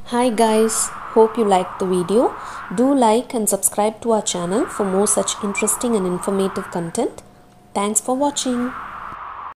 Hi guys, hope you liked the video. Do like and subscribe to our channel for more such interesting and informative content. Thanks for watching.